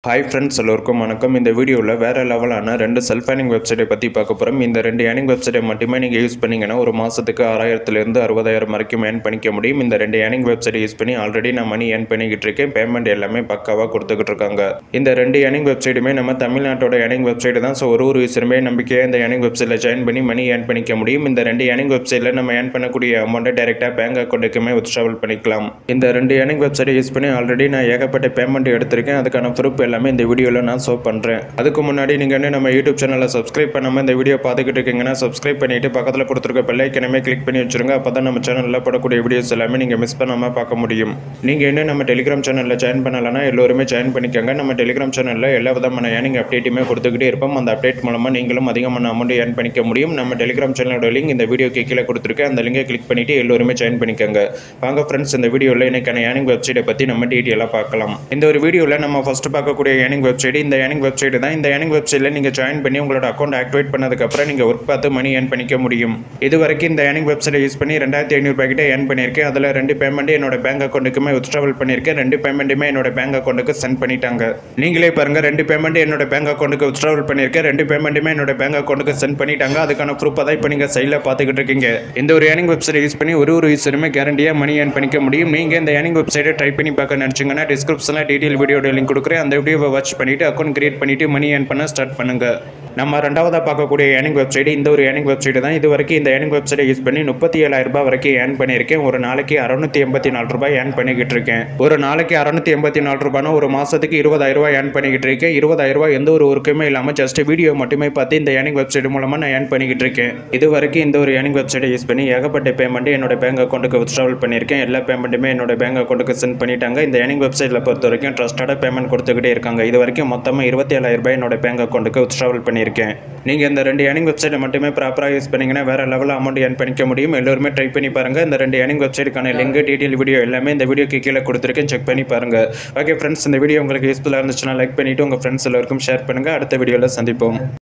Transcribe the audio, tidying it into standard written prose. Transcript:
Hi friends, எல்லோருக்கும் வணக்கம். இந்த வீடியோவில் வேறு லெவலான 2 செல்ஃப் ஏர்னிங் வெப்சைட்டை பற்றி பார்க்க போகிறோம். இந்த 2 ஏர்னிங் வெப்சைட்டை மட்டுமே நீங்கள் யூஸ் பண்ணிங்கன்னா ஒரு மாதத்துக்கு 6000லேருந்து 60,000 வரைக்கும் ஏர்ன் பண்ணிக்க முடியும். இந்த 2 ஏர்னிங் வெப்சைட்டை யூஸ் பண்ணி ஆல்ரெடி நான் மணி ஏர்ன் பண்ணிக்கிட்டு இருக்கேன். பேமெண்ட் எல்லாமே பக்காவாக கொடுத்துக்கிட்டு இருக்காங்க. இந்த 2 ஏர்னிங் வெப்சைட்டுமே நம்ம தமிழ்நாட்டோட ஏர்னிங் வெப்சைட் தான். ஸோ ஒரு யூஸருமே நம்பிக்கையாக இந்த ஏர்னிங் வெப்சைட்டில் ஜாயின் பண்ணி மணி ஏர்ன் பண்ணிக்க முடியும். இந்த 2 ஏர்னிங் வெப்சைட்டில் நம்ம ஏர்ன் பண்ணக்கூடிய அமௌண்ட்டை டைரெக்டாக பேங்க் அக்கௌண்ட்டுக்குமே வித்ட்ராவல் பண்ணிக்கலாம். இந்த 2 ஏர்னிங் வெப்சைட்டை யூஸ் பண்ணி ஆல்ரெடி நான் ஏகப்பட்ட பேமெண்ட் எடுத்திருக்கேன். அதுக்கான ப்ரூஃப் எல்லாமே இந்த வீடியோவில் நான் ஷோ பண்ணுறேன். அதுக்கு முன்னாடி நீங்கள் நம்ம யூடியூப் சேனலை சப்ஸ்கிரைப் பண்ணாமல் இந்த வீடியோ பார்த்துக்கிட்டு இருக்கீங்கன்னா சப்ஸ்கிரைப் பண்ணிவிட்டு பக்கத்தில் கொடுத்துருக்க பெல் ஐக்கனையுமே கிளிக் பண்ணி வச்சுருங்க. அப்போ தான் நம்ம சேனலில் போடக்கூடிய வீடியோஸ் எல்லாமே நீங்கள் மிஸ் பண்ணாமல் பார்க்க முடியும். நீங்கள் இன்னும் நம்ம டெலிகிராம் சேனலில் ஜாயின் பண்ணலைன்னா எல்லோருமே ஜாயின் பண்ணிக்கோங்க. நம்ம டெலிகிராம் சேனலில் எல்லா விதமான ஏர்னிங் அப்டேட்டுமே கொடுத்துக்கிட்டே இருப்போம். அந்த அப்டேட் மூலமாக நீங்களும் அதிகமான அமௌண்ட் ஏர்ன் பண்ணிக்க முடியும். நம்ம டெலிகிராம் சேனலோட லிங்க் இந்த வீடியோக்கு கீழே கொடுத்துருக்கேன். அந்த லிங்கை கிளிக் பண்ணிவிட்டு எல்லோருமே ஜாயின் பண்ணிக்கோங்க. வாங்க ஃப்ரெண்ட்ஸ், இந்த வீடியோவில் இன்னைக்கான ஏர்னிங் வெப்சைட்டை பற்றி நம்ம டீட்டெயிலாக பார்க்கலாம். இந்த ஒரு வீடியோவில் நம்ம ஃபஸ்ட்டு பார்க்கக்கூடிய ஏர்னிங் வெப்சைட் இந்த ஏர்னிங் வெப்சைட் தான். இந்த ஏர்னிங் வெப்சைட்டில் நீங்கள் ஜாயின் பண்ணி உங்களோட அக்கௌண்ட் ஆக்டிவேட் பண்ணதுக்கப்புறம் நீங்கள் ஒர்க் பார்த்து மணி ஏர்ன் பண்ணிக்க முடியும். இது வரைக்கும் இந்த ஏர்னிங் வெப்சைட்டை யூஸ் பண்ணி 2500 கிட்ட ஏர்ன் பண்ணியிருக்கேன். அதில் 2 பேமெண்ட் என்னோட பேங்க் அக்கௌண்ட்டுக்குமே வித்ட்ராவல் பண்ணியிருக்கேன். 2 பேமெண்ட்டுமே என்னோட பேங்க் அக்கௌண்ட்டுக்கு சென்ட் பண்ணிட்டாங்க. நீங்களே பாருங்கள், 2 பேமெண்ட் என்னோட பேங்க் அக்கௌண்ட்டுக்கு வித்ட்ராவல் பண்ணியிருக்கேன். 2 பேமெண்ட்டுமே என்னோட பேங்க் அக்கௌண்ட்டுக்கு சென்ட் பண்ணிட்டாங்க. அதுக்கான ப்ரூஃப் தான் இப்போ நீங்கள் சைடில் பார்த்துக்கிட்டு இருக்கீங்க. இந்த ஒரு ஏர்னிங் வெப்சைட்டை யூஸ் பண்ணி ஒரு யூஸருமே கேரண்டியாக மணி ஏர்ன் பண்ணிக்க முடியும். நீங்கள் இந்த ஏர்னிங் வெப்சைட்டை ட்ரை பண்ணி பார்க்க நினச்சிங்கன்னா டிஸ்கிரிப்ஷனில் டீட்டெயில் வீடியோட லிங்க் கொடுக்குறேன். அந்த வீடியோவை வாட்ச் பண்ணிவிட்டு அக்கௌண்ட் கிரியேட் பண்ணிவிட்டு மணி ஏர்ன் பண்ண ஸ்டார்ட் பண்ணுங்கள். நம்ம ரெண்டாவதாக பார்க்கக்கூடிய ஏர்னிங் வெப்சைட் இந்த ஒரு ஏர்னிங் வெப்சைட் தான். இது வரைக்கும் இந்த ஏர்னிங் வெப்சைட்டை யூஸ் பண்ணி 37,000 ரூபாய் வரைக்கும் ஏர்ன் பண்ணியிருக்கேன். ஒரு நாளைக்கு 684 ரூபாய் ஏர்ன் பண்ணிக்கிட்டு இருக்கேன். ஒரு நாளைக்கு 684 ரூபாய்னா ஒரு மாதத்துக்கு 20,000 ரூபாய் ஏர்ன் பண்ணிக்கிட்டு இருக்கேன். 20,000 ரூபாய் எந்த ஒரு ஒர்க்குமே இல்லாமல் ஜஸ்ட் வீடியோ மட்டுமே பார்த்து இந்த ஏர்னிங் வெப்சைட் மூலமாக நான் ஏர்ன் பண்ணிக்கிட்டு இருக்கேன். இது வரைக்கும் இந்த ஒரு ஏர்னிங் வெப்சைட்டை யூஸ் பண்ணி ஏகப்பட்ட பேமெண்ட் என்னோட பேங்க் அக்கௌண்ட்டுக்கு வித்ட்ராவல் பண்ணியிருக்கேன். எல்லா பேமெண்ட்டுமே என்னோட பேங்க் அக்கௌண்ட்டுக்கு சென்ட் பண்ணிட்டாங்க. இந்த ஏர்னிங் வெப்சைட்டில் பொறுத்த வரைக்கும் ட்ரஸ்டாக பேமெண்ட் கொடுத்துக்கிட்டே இருக்காங்க. இது வரைக்கும் மொத்தமாக 27,000 ரூபாய் என்னோட பேங்க் அக்கௌண்ட்டுக்கு வித்ட்ராவல் பண்ணியிருக்கேன். நீங்கள் இந்த 2 ஏர்னிங் வெப்சைட்டை மட்டுமே ப்ராப்பராக யூஸ் பண்ணிங்கன்னா வேறு லெவலில் அமௌண்ட் ஏர்ன் பண்ணிக்க முடியும். எல்லோருமே ட்ரை பண்ணி பாருங்கள். இந்த 2 ஏர்னிங் வெப்சைட்டுக்கான லிங்க் டீட்டெயில் வீடியோ எல்லாமே இந்த வீடியோக்கு கீழே கொடுத்துருக்கேன். செக் பண்ணி பாருங்கள். ஓகே ஃப்ரெண்ட்ஸ், இந்த வீடியோ உங்களுக்கு யூஸ்ஃபுல்லாக இருந்துச்சுன்னா லைக் பண்ணிவிட்டு உங்கள் ஃப்ரெண்ட்ஸ் எல்லோருக்கும் ஷேர் பண்ணுங்கள். அடுத்த வீடியோவில் சந்திப்போம்.